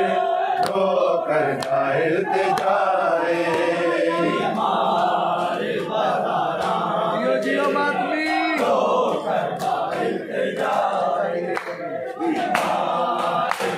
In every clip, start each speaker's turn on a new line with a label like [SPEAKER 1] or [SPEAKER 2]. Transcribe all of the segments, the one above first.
[SPEAKER 1] रो करता इल्तिजाए हमारे बाजारा जियो जियो मातमी रो करता इल्तिजाए हमारे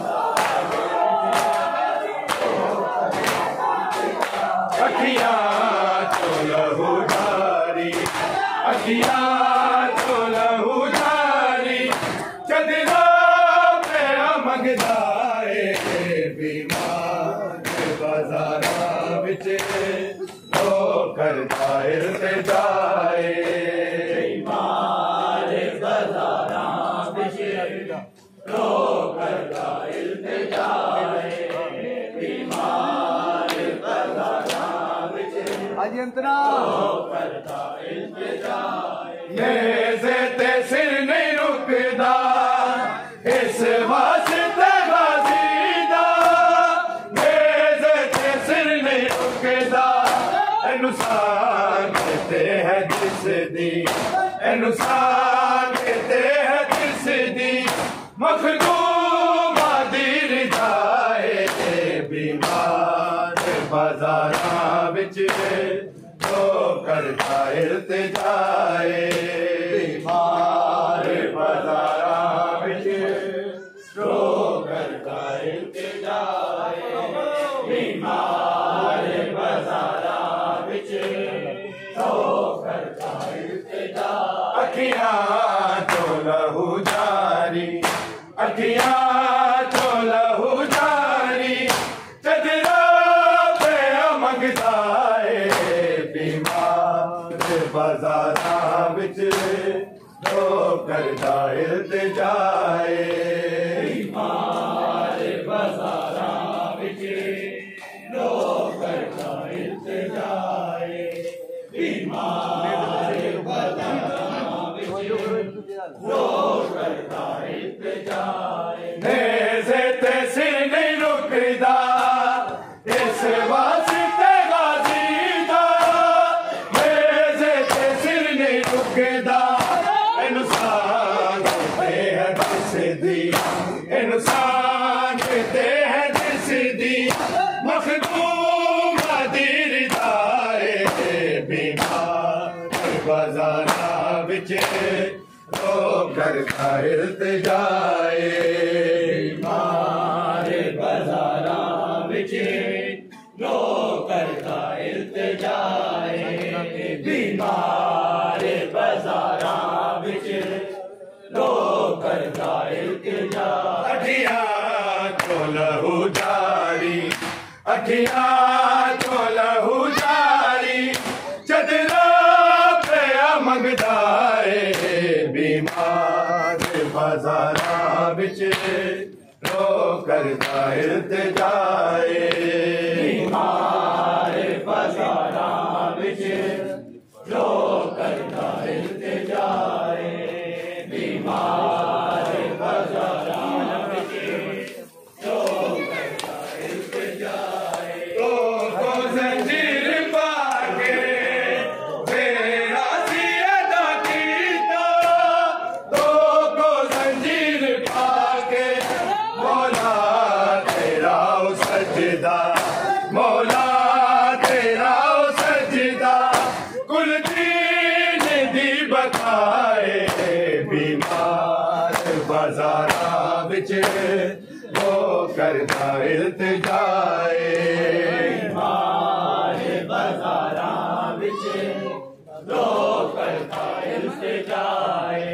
[SPEAKER 1] बाजारा अखियां तो लहू जारी अखियां तो लहू जारी चदरा पे मंगदाए बीमार बाजारा विच रो करता इल्तिजाए बीमार बाजारा विच रो करता इल्तिजाए बीमार बाजारा विच रो करता इल्तिजाए नेज़े ते सिर नहीं रुकदा इस वास्ते गाज़ीदा नेज़े ते सिर नहीं रुकदा नुसान कहते हैं जिस दी नुसान कहते हैं जिस दी मखदूम आदिर जाए बीमार बाजारा विच रो करता इल्तिजाए बीमार बाजारा विच रो करता इल्तिजाए बीमार बाजारा विच रो करता इल्तिजाए अखियां तो लहू जारी अखियां तो लहू जारी चदरा पे मंगदाए बीमार बाजारा विच रो करता इल्तिजाए बीमार बाजारा विच रो करता इल्तिजाए बीमार बाजारा विच रो करता इल्तिजाए नेज़े ते सिर नहीं रुकदा इस वास्ते गाज़ीदा नेज़े ते सिर नहीं रुकदा इंसान कहते हैं जिस दी इंसान कहते हैं जिस दी मखदूम आदिर जाए बीमार बाजारा विच रो करता इल्तिजाए बीमार बाजारा विच रो करता इल्तिजाए बीमार बाजारा विच रो करता इल्तिजाए अखियां तो लहू जारी अखियां तो लहू जारी चदरा पे मंगदाए बीमार बाजारा विच रो करता इल्तिजाए बीमार बाजारा विच रो करता इल्तिजाए बीमार बाजारा विच रो करता इल्तिजाए तो जंजीर पाके तेरा सियदा कीता तो जंजीर पाके मौला तेरा सजदा मौला तेरा सजदा कुल दीन दी बकाए बीमार बाजारा विच रो करता इल्तिजाए बीमार बाजारा विच रो करता इल्तिजाए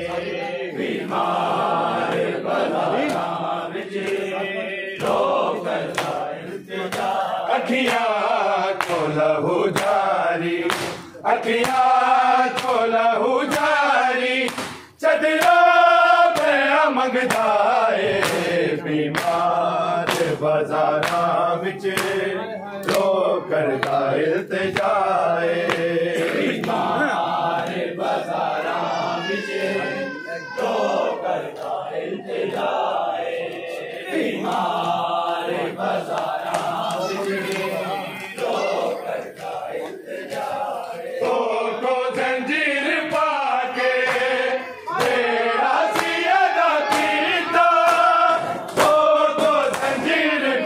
[SPEAKER 1] बीमार बाजारा विच रो करता इल्तिजाए अखियां तो लहू जारी अखियां तो लहू जारी चदरा पे मंगदाए बीमार बाजारा विच रो करता इल्तिजाए बीमार बाजारा विच रो करता इल्तिजाए बीमार बाजारा विच रो करता इल्तिजाए तो जंजीर पाके तेरा सियदा कीता तो जंजीर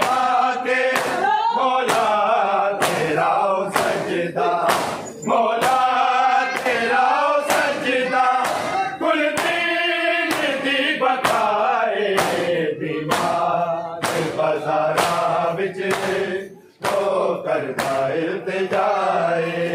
[SPEAKER 1] बाजारा विच रो करदा इल्तिजाए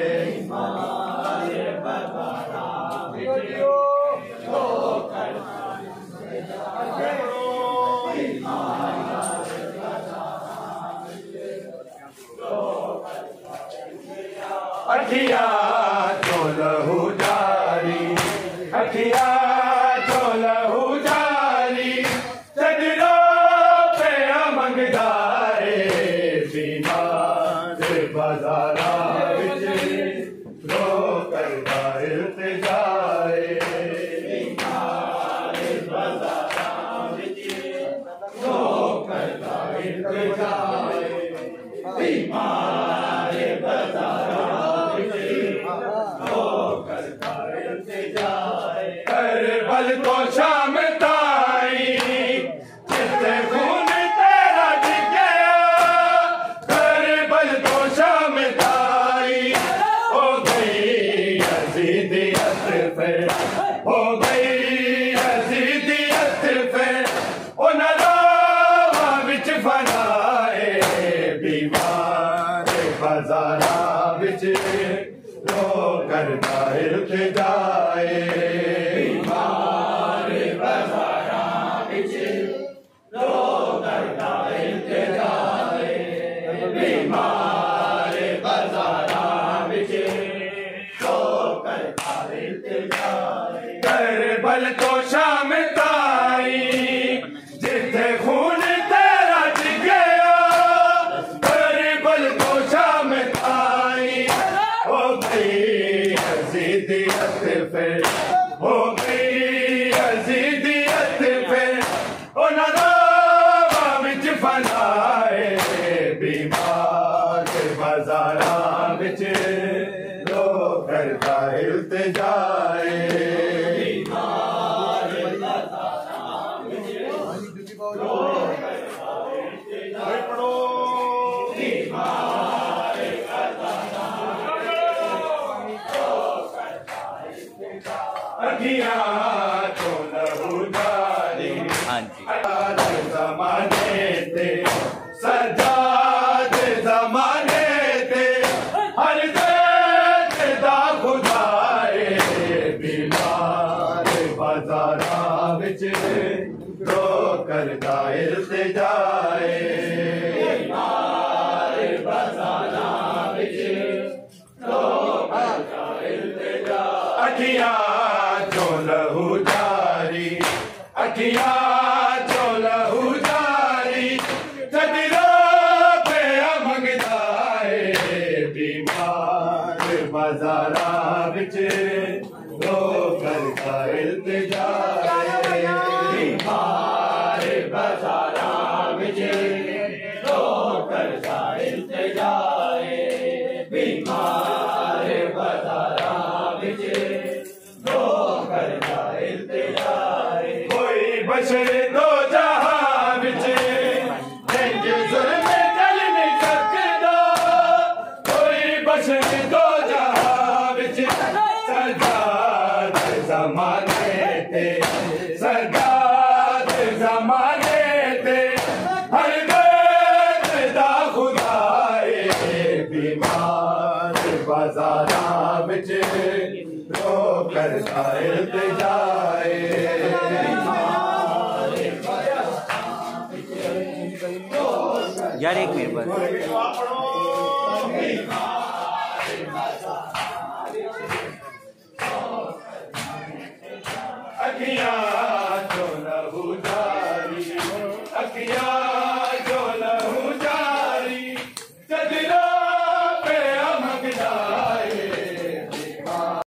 [SPEAKER 1] अखिया तो लहू जारी अखिया तो लहू जारी सजरो पे मंगदारे बीमार बाजारा विच रो करदा इल्तिजाए बीमार बाजारा विच रो करदा इल्तिजाए बीमार बाजारा करबल तो शाम ताई जिससे खून तेरा गया करबल तो शाम ताई हो गई यजीदियत फिर हो गई यजीदियत फिर ओ नरावा विच फनाए बीमार बाजारा विच रो करदा इल्तिजाए बीमार बाजारा विच रो करदा इल्तिजाए बीमार बाजारा विच रो करदा इल्तिजाए करबल तो शाम ताई जिथे खून तेरा गया करबल तो शाम ताई हो गई यजीदियत फिर हो गई यजीदियत फिर ओ नरावा विच फनाए बीमार बाजारा विच रो करदा इल्तिजाए बीमार बाजारा विच रो करदा अखिया तो लहू जारी ज़माने ते सजाद ज़माने ते हर दा खुदाए बीमार बाजारा विच रो करदा इल्तिजाए बीमार बाजारा विच रो करदा इल्तिजाए अखिया तो लहू जारी अखिया तो लहू जारी सजरो पे मंगदाए बीमार बाजारा विच रो करदा इल्तिजाए बीमार बाजारा विच रो करदा इल्तिजाए बीमार बाजारा विच रो करदा इल्तिजाए कोई बशर दो जहां विच जंग जुल्म चल नहीं सकदा कोई बशर दो जहां विच सजाद ज़माने ते सजाद ज़माने ते हर दा खुदाए बीमार बाजारा विच रो करदा इल्तिजाए
[SPEAKER 2] यार एक मिनट बस